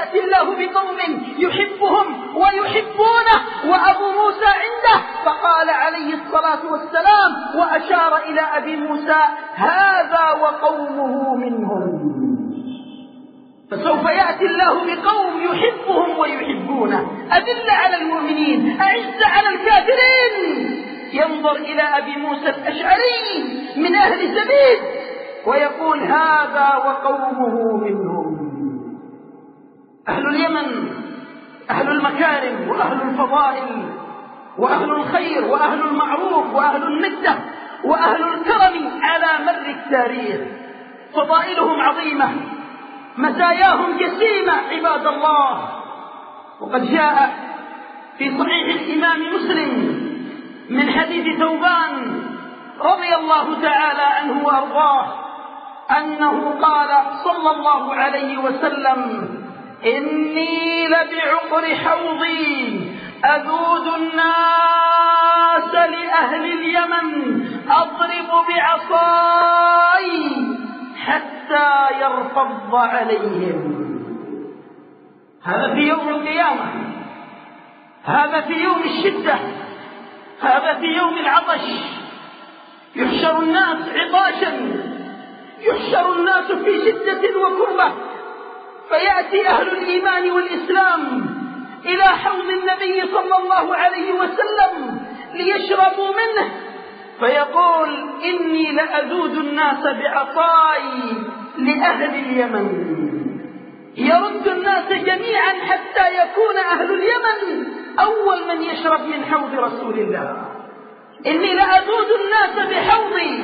يأتي الله بقوم يحبهم ويحبونه وأبو موسى عنده، فقال عليه الصلاة والسلام وأشار إلى أبي موسى: هذا وقومه منهم. فسوف يأتي الله بقوم يحبهم ويحبونه، أذل على المؤمنين أعز على الكافرين. ينظر إلى أبي موسى الأشعري من أهل سبيل ويقول: هذا وقومه منهم. أهل اليمن أهل المكارم وأهل الفضائل وأهل الخير وأهل المعروف وأهل المدة وأهل الكرم على مر التاريخ، فضائلهم عظيمة، مزاياهم جسيمة عباد الله. وقد جاء في صحيح الإمام مسلم من حديث ثوبان رضي الله تعالى عنه وأرضاه أنه قال صلى الله عليه وسلم: إني لبعقر حوضي أذود الناس لأهل اليمن أضرب بعصاي حتى يرفض عليهم. هذا في يوم القيامة، هذا في يوم الشدة، هذا في يوم العطش، يحشر الناس عطاشا، يحشر الناس في شدة وكربة، فيأتي أهل الإيمان والإسلام إلى حوض النبي صلى الله عليه وسلم ليشربوا منه، فيقول: إني لأذود الناس بعصاي لأهل اليمن. يرد الناس جميعا حتى يكون أهل اليمن أول من يشرب من حوض رسول الله. إني لأذود الناس بحوضي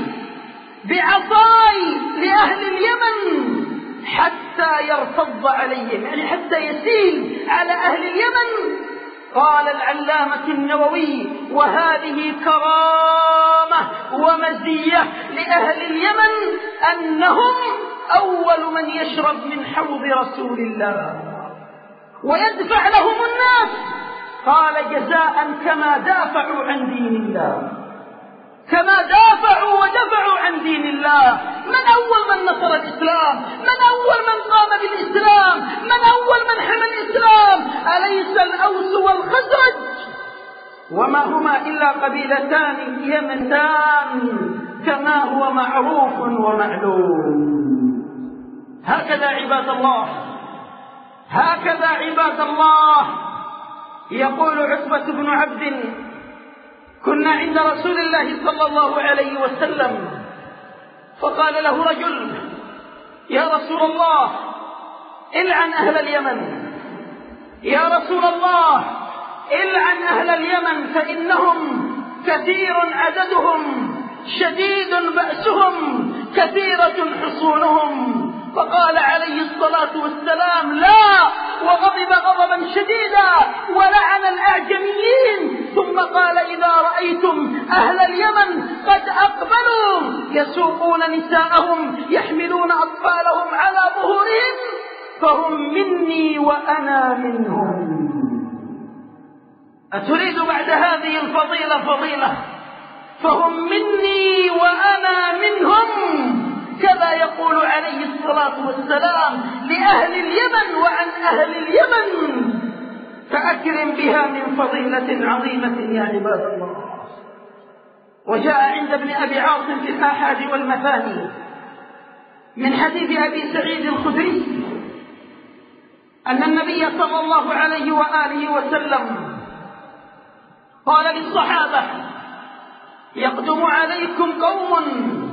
بعصاي لأهل اليمن حتى يرتض عليهم، يعني حتى يسيل على أهل اليمن. قال العلامة النووي: وهذه كرامة ومزية لأهل اليمن أنهم أول من يشرب من حوض رسول الله ويدفع لهم الناس. قال: جزاء كما دافعوا عن دين الله، كما دافعوا ودفعوا عن دين الله. من أول من نصر الإسلام؟ من أول من قام بالإسلام؟ من أول من حمى الإسلام؟ أليس الأوس والخزرج؟ وما هما إلا قبيلتان يمنتان كما هو معروف ومعلوم. هكذا عباد الله، هكذا عباد الله. يقول عتبة بن عبد: كنا عند رسول الله صلى الله عليه وسلم فقال له رجل: يا رسول الله العن أهل اليمن، يا رسول الله العن أهل اليمن فإنهم كثير عددهم شديد بأسهم كثيرة حصونهم. فقال عليه الصلاة والسلام: لا، وغضب غضبا شديدا ولعن الأعجميين. ثم قال: إذا رأيتم أهل اليمن قد أقبلوا يسوقون نساءهم يحملون أطفالهم على ظهورهم فهم مني وأنا منهم. أتريد بعد هذه الفضيلة فضيلة؟ فهم مني وأنا منهم. كذا يقول عليه الصلاة والسلام لأهل اليمن وعن أهل اليمن، فأكرم بها من فضيلة عظيمة يا عباد الله. وجاء عند ابن أبي عاصم في الآحاد والمثاني من حديث أبي سعيد الخدري أن النبي صلى الله عليه وآله وسلم قال للصحابة: يقدم عليكم قوم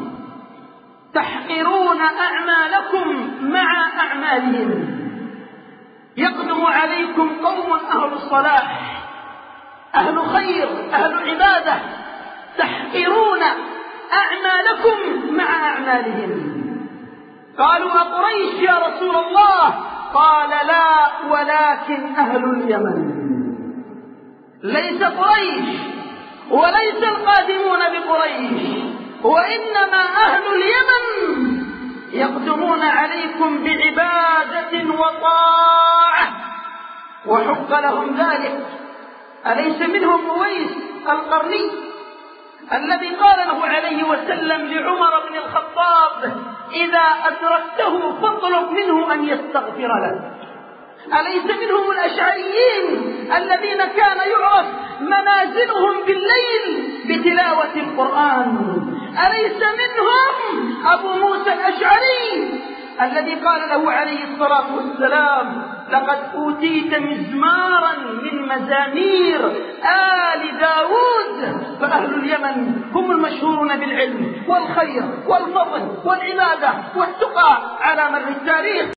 تحقرون أعمالكم مع أعمالهم. يقدم عليكم قوم أهل الصلاح، أهل خير، أهل عبادة، تحقرون أعمالكم مع أعمالهم. قالوا: أقريش يا رسول الله؟ قال: لا، ولكن أهل اليمن. ليس قريش وليس القادمون بقريش، وإنما أهل اليمن يقدمون عليكم بعبادة وطاعة وحق لهم ذلك. أليس منهم أويس القرني الذي قال له عليه وسلم لعمر بن الخطاب: إذا أدركته فاطلب منه أن يستغفر لك. أليس منهم الأشعريين الذين كان يعرف منازلهم بالليل بتلاوة القرآن؟ أليس منهم أبو موسى الأشعري الذي قال له عليه الصلاة والسلام: لقد أوتيت مزمارا من مزامير آل داود. فأهل اليمن هم المشهورون بالعلم والخير والفضل والعبادة والتقى على مر التاريخ.